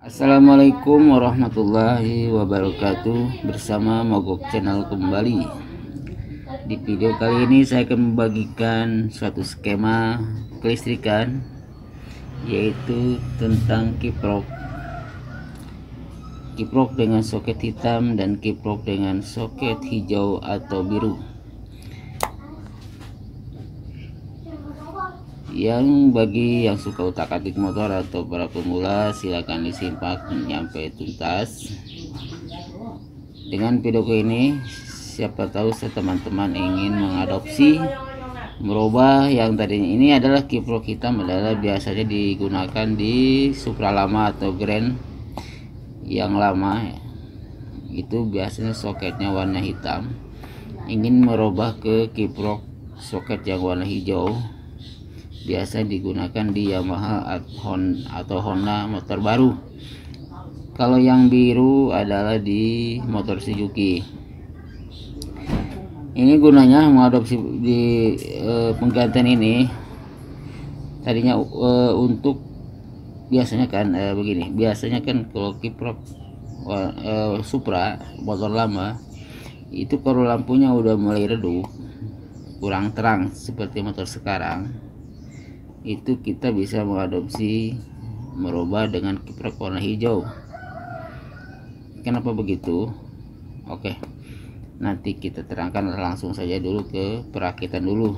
Assalamualaikum warahmatullahi wabarakatuh. Bersama Mogok Channel kembali. Di video kali ini saya akan membagikan suatu skema kelistrikan, yaitu tentang kiprok dengan soket hitam dan kiprok dengan soket hijau atau biru. Yang bagi yang suka utak-atik motor atau para pemula, silakan disimak sampai tuntas. Dengan video ini, siapa tahu teman-teman ingin mengadopsi, merubah yang tadinya ini adalah kiprok hitam, adalah biasanya digunakan di Supra lama atau Grand yang lama, itu biasanya soketnya warna hitam. Ingin merubah ke kiprok soket yang warna hijau, biasa digunakan di Yamaha atau Honda motor baru. Kalau yang biru adalah di motor Suzuki. Ini gunanya mengadopsi di penggantian ini tadinya untuk biasanya kan begini. Biasanya kan kalau kiprok Supra motor lama itu kalau lampunya udah mulai redup, kurang terang seperti motor sekarang, itu kita bisa mengadopsi merubah dengan kiprok warna hijau. Kenapa begitu? Oke, nanti kita terangkan, langsung saja dulu ke perakitan dulu.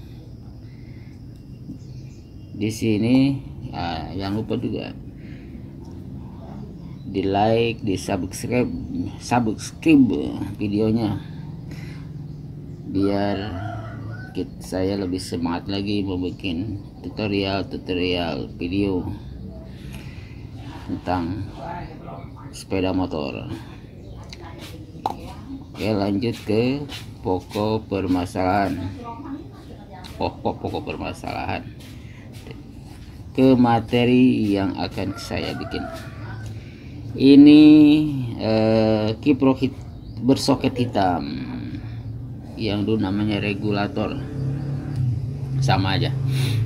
Di sini jangan lupa juga di like, di subscribe videonya, biar saya lebih semangat lagi membuat tutorial video tentang sepeda motor. Oke, lanjut ke pokok permasalahan, ke materi yang akan saya bikin. Ini kiprok bersoket hitam yang dulu namanya regulator, sama aja.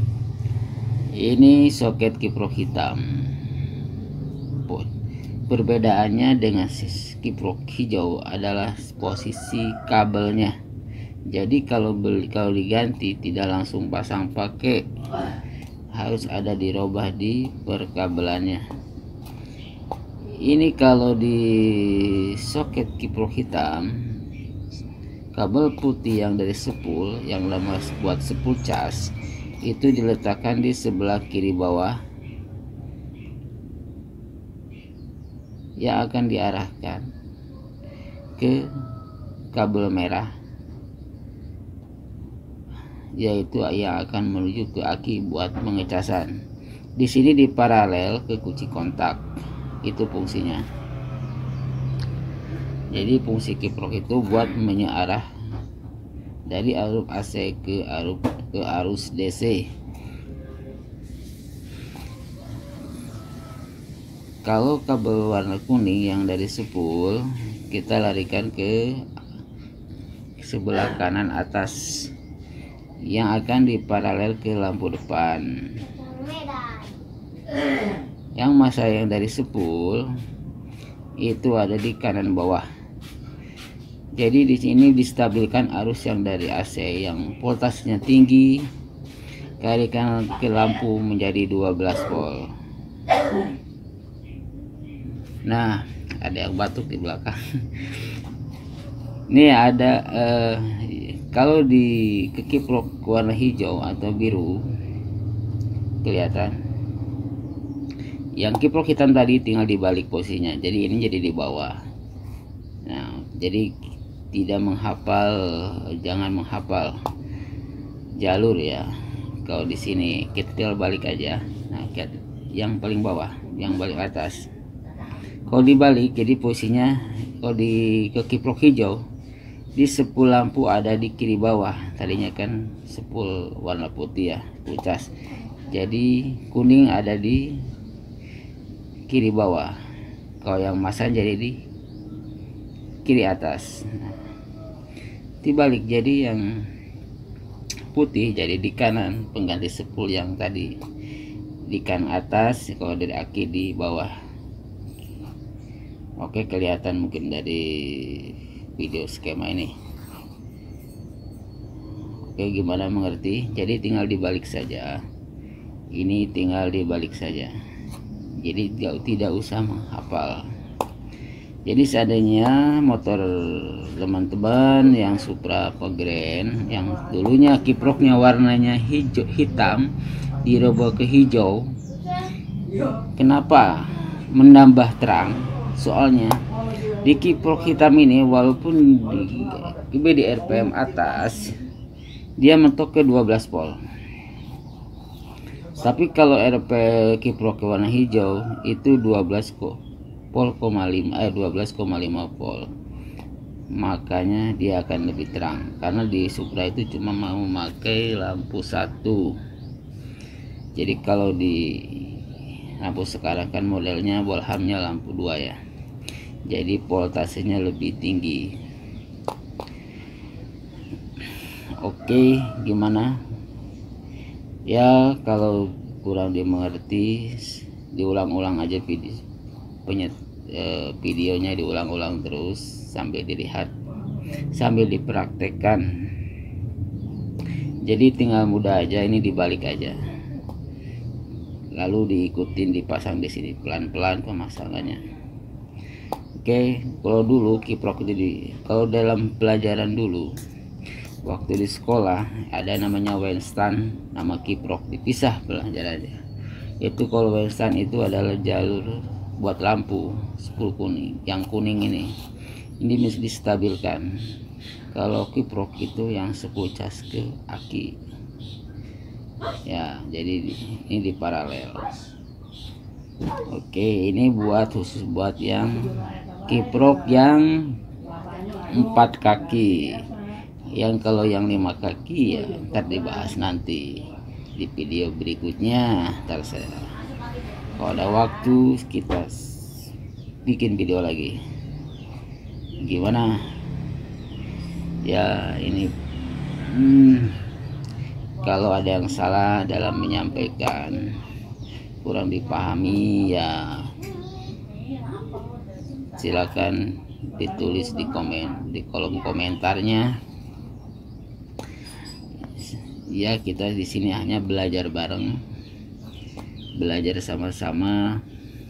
Ini soket kiprok hitam. Perbedaannya dengan kiprok hijau adalah posisi kabelnya. Jadi kalau diganti tidak langsung pasang pakai, harus ada dirubah di perkabelannya. Ini kalau di soket kiprok hitam, kabel putih yang dari sepul yang lama buat sepul cas itu diletakkan di sebelah kiri bawah, yang akan diarahkan ke kabel merah, yaitu yang akan menuju ke aki buat pengecasan. Di sini di paralel ke kunci kontak, itu fungsinya. Jadi fungsi kiprok itu buat menyearah dari arus AC ke arus DC. Kalau kabel warna kuning yang dari sepul, kita larikan ke sebelah kanan atas yang akan diparalel ke lampu depan. Yang masa yang dari sepul itu ada di kanan bawah. Jadi di sini distabilkan arus yang dari AC yang voltasenya tinggi, kalikan ke lampu menjadi 12 volt. Nah, ada yang batuk di belakang. Ini ada kalau di kiprok warna hijau atau biru kelihatan. Yang kiprok hitam tadi tinggal dibalik posisinya. Jadi ini jadi di bawah. Nah, jadi jangan menghafal jalur ya. Kalau di sini kita tinggal balik aja. Nah, yang paling bawah, yang paling atas. Kalau dibalik, jadi posisinya kalau ke kiprok hijau, di sepul lampu ada di kiri bawah. Tadinya kan sepul warna putih ya, pucas. Jadi kuning ada di kiri bawah. Kalau yang masa jadi di kiri atas. Nah, dibalik, jadi yang putih jadi di kanan, pengganti sepul yang tadi di kanan atas, kalau dari aki di bawah. Oke, kelihatan mungkin dari video skema ini. Oke, gimana mengerti? Jadi tinggal dibalik saja. Ini tinggal dibalik saja. Jadi tidak usah menghafal. Jadi seandainya motor teman-teman yang Supra Pagren yang dulunya kiproknya warnanya hitam dirubah ke hijau, kenapa menambah terang? Soalnya di kiprok hitam ini walaupun di RPM atas dia mentok ke 12 volt, tapi kalau RP kiprok warna hijau itu 12,5 volt, makanya dia akan lebih terang karena di Supra itu cuma mau memakai lampu satu. Jadi kalau di lampu sekarang kan modelnya bolhamnya lampu 2 ya, jadi voltasenya lebih tinggi. Oke, gimana ya? Kalau kurang dimengerti, diulang-ulang aja videonya, diulang-ulang terus sambil dilihat, sambil dipraktekkan. Jadi tinggal mudah aja, ini dibalik aja, lalu diikutin dipasang di sini pelan-pelan pemasangannya. Oke, kalau dulu kiprok itu kalau dalam pelajaran dulu waktu di sekolah ada namanya Weinstein, nama kiprok dipisah pelajarannya. Itu kalau Weinstein itu adalah jalur buat lampu 10 kuning, yang kuning ini mesti distabilkan. Kalau kiprok itu yang 10 cas ke aki ya, jadi ini di paralel. Oke, ini buat khusus buat yang kiprok yang 4 kaki. Yang kalau yang 5 kaki ya ntar dibahas nanti di video berikutnya. Ntar saya kalau ada waktu kita bikin video lagi. Gimana ya ini? Kalau ada yang salah dalam menyampaikan, kurang dipahami ya silakan ditulis di kolom komentarnya. Ya, kita di sini hanya belajar bareng, belajar sama-sama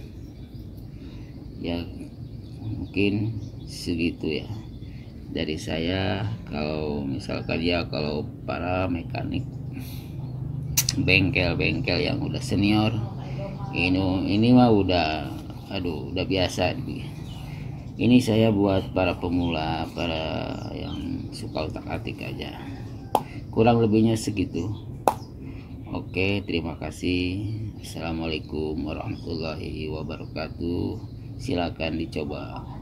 ya, mungkin segitu ya dari saya. Kalau misalkan ya, kalau para mekanik bengkel-bengkel yang udah senior ini mah udah biasa. Ini saya buat para pemula, para yang suka utak-atik aja. Kurang lebihnya segitu. Oke, terima kasih. Assalamualaikum warahmatullahi wabarakatuh. Silakan dicoba.